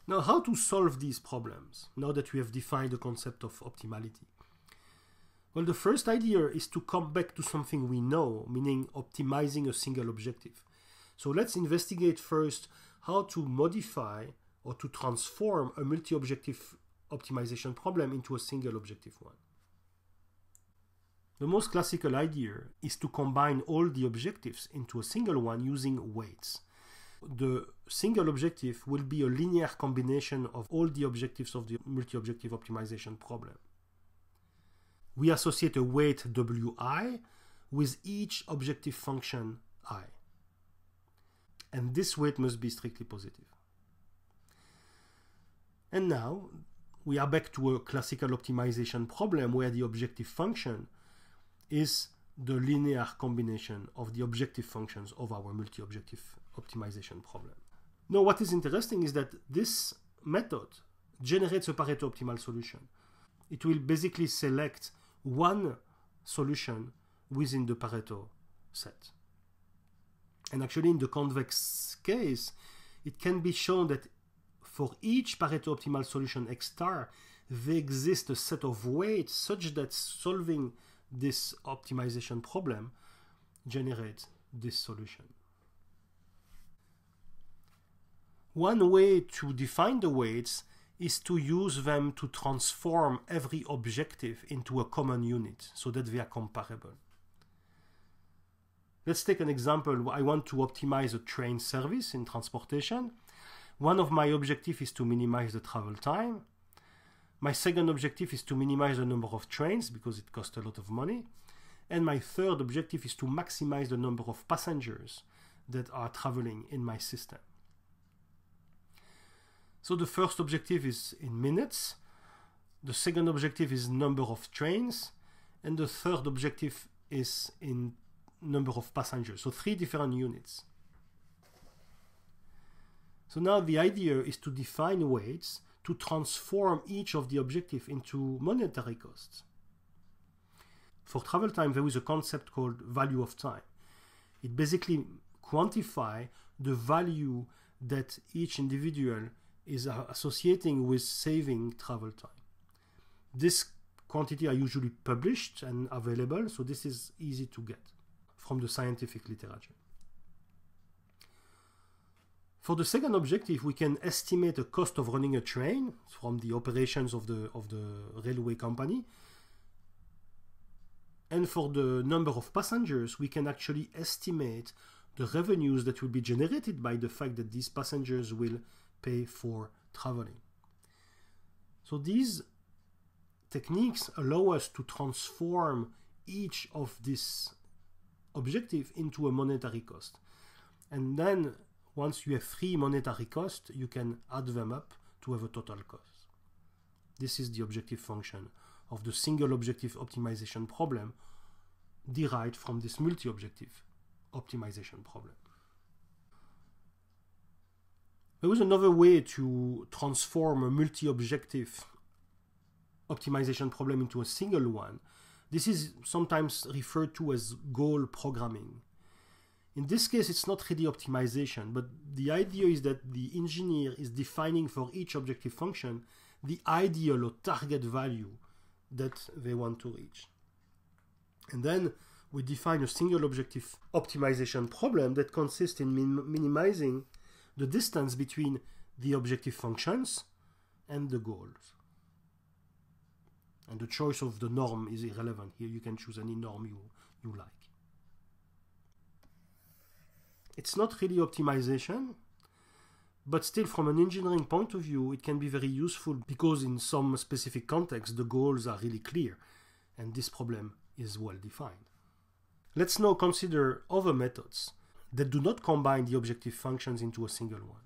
Now, how to solve these problems, now that we have defined the concept of optimality? Well, the first idea is to come back to something we know, meaning optimizing a single objective. So let's investigate first how to modify or to transform a multi-objective optimization problem into a single objective one. The most classical idea is to combine all the objectives into a single one using weights. The single objective will be a linear combination of all the objectives of the multi-objective optimization problem. We associate a weight wi with each objective function I. And this weight must be strictly positive. And now we are back to a classical optimization problem where the objective function is the linear combination of the objective functions of our multi-objective optimization problem. Now, what is interesting is that this method generates a Pareto optimal solution. It will basically select one solution within the Pareto set. And actually, in the convex case, it can be shown that for each Pareto optimal solution X star, there exists a set of weights such that solving this optimization problem generates this solution. One way to define the weights is to use them to transform every objective into a common unit so that they are comparable. Let's take an example. I want to optimize a train service in transportation. One of my objectives is to minimize the travel time. My second objective is to minimize the number of trains because it costs a lot of money. And my third objective is to maximize the number of passengers that are traveling in my system. So the first objective is in minutes. The second objective is number of trains. And the third objective is in number of passengers. So 3 different units. So now the idea is to define weights to transform each of the objectives into monetary costs. For travel time, there is a concept called value of time. It basically quantifies the value that each individual is associating with saving travel time. This quantity are usually published and available, so this is easy to get from the scientific literature. For the second objective, we can estimate the cost of running a train from the operations of the railway company. And for the number of passengers, we can actually estimate the revenues that will be generated by the fact that these passengers will pay for traveling. So these techniques allow us to transform each of these objectives into a monetary cost. And then once you have 3 monetary costs, you can add them up to have a total cost. This is the objective function of the single objective optimization problem derived from this multi-objective optimization problem. There is another way to transform a multi-objective optimization problem into a single one. This is sometimes referred to as goal programming. In this case, it's not really optimization, but the idea is that the engineer is defining for each objective function the ideal or target value that they want to reach. And then we define a single objective optimization problem that consists in minimizing the distance between the objective functions and the goals. And the choice of the norm is irrelevant. Here you can choose any norm you like. It's not really optimization, but still from an engineering point of view, it can be very useful because in some specific context, the goals are really clear and this problem is well defined. Let's now consider other methods that do not combine the objective functions into a single one.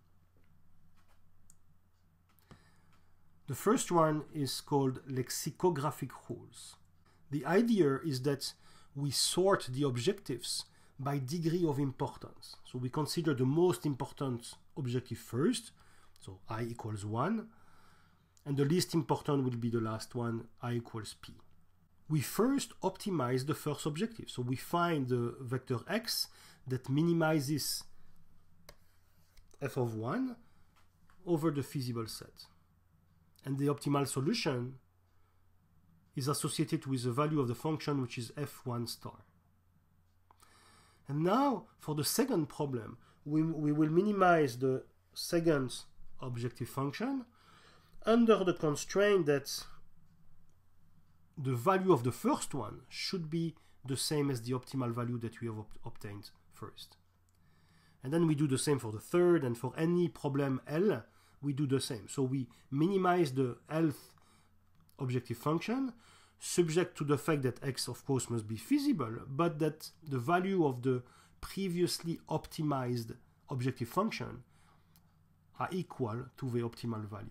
The first one is called lexicographic rules. The idea is that we sort the objectives by degree of importance. So we consider the most important objective first, so I equals 1, and the least important will be the last one, I equals p. We first optimize the first objective. So we find the vector x that minimizes f of 1 over the feasible set. And the optimal solution is associated with the value of the function, which is f1 star. And now, for the second problem, we will minimize the second objective function under the constraint that the value of the first one should be the same as the optimal value that we have obtained first. And then we do the same for the third, and for any problem L, we do the same. So we minimize the Lth objective function, subject to the fact that x, of course, must be feasible, but that the value of the previously optimized objective function are equal to the optimal value.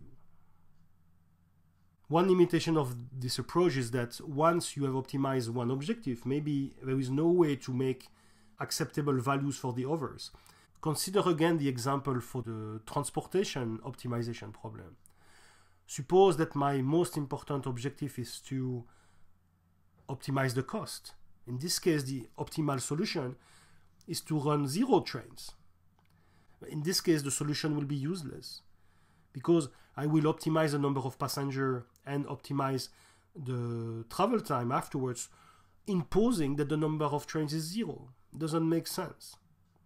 One limitation of this approach is that once you have optimized one objective, maybe there is no way to make acceptable values for the others. Consider again the example for the transportation optimization problem. Suppose that my most important objective is to optimize the cost. In this case, the optimal solution is to run 0 trains. In this case, the solution will be useless because I will optimize the number of passengers and optimize the travel time afterwards, imposing that the number of trains is 0. Doesn't make sense.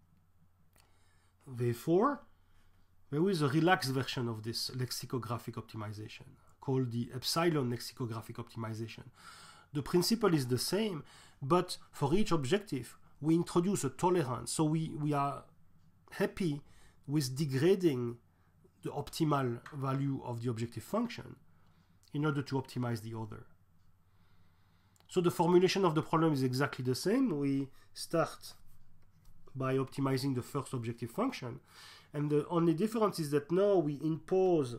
Therefore, there is a relaxed version of this lexicographic optimization called the epsilon lexicographic optimization. The principle is the same, but for each objective, we introduce a tolerance. So we are happy with degrading the optimal value of the objective function in order to optimize the other. So the formulation of the problem is exactly the same. We start by optimizing the first objective function, and the only difference is that now we impose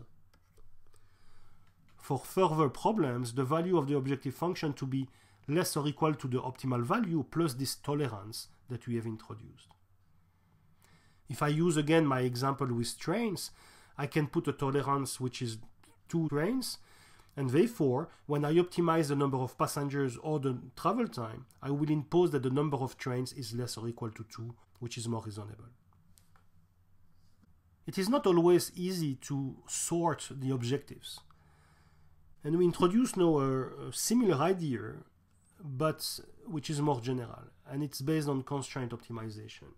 for further problems the value of the objective function to be less or equal to the optimal value plus this tolerance that we have introduced. If I use again my example with trains, I can put a tolerance which is 2 trains, and therefore when I optimize the number of passengers or the travel time, I will impose that the number of trains is less or equal to 2, which is more reasonable. It is not always easy to sort the objectives. And we introduce now a similar idea, but which is more general, and it's based on constraint optimization.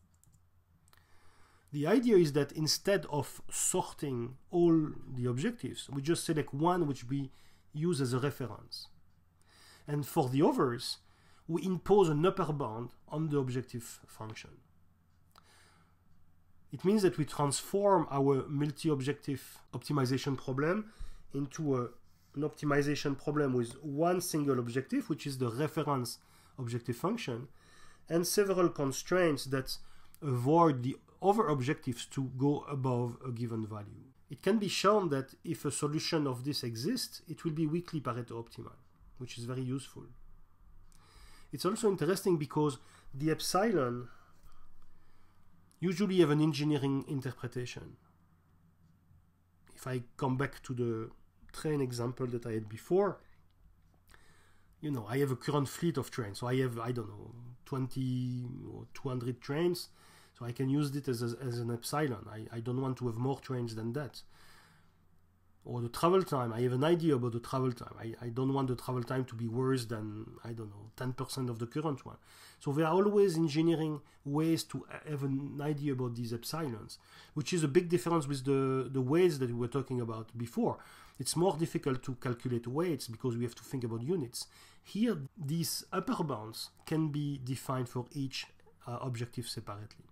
The idea is that instead of sorting all the objectives, we just select one which we use as a reference. And for the others, we impose an upper bound on the objective function. It means that we transform our multi-objective optimization problem into an optimization problem with one single objective, which is the reference objective function, and several constraints that avoid the other objectives to go above a given value. It can be shown that if a solution of this exists, it will be weakly Pareto optimal, which is very useful. It's also interesting because the epsilon usually have an engineering interpretation. If I come back to the train example that I had before, you know, I have a current fleet of trains. So I have, I don't know, 20 or 200 trains. So I can use it as an epsilon. I don't want to have more trains than that. Or the travel time. I have an idea about the travel time. I don't want the travel time to be worse than, I don't know, 10% of the current one. So there are always engineering ways to have an idea about these epsilons, which is a big difference with the weights that we were talking about before. It's more difficult to calculate weights because we have to think about units. Here, these upper bounds can be defined for each objective separately.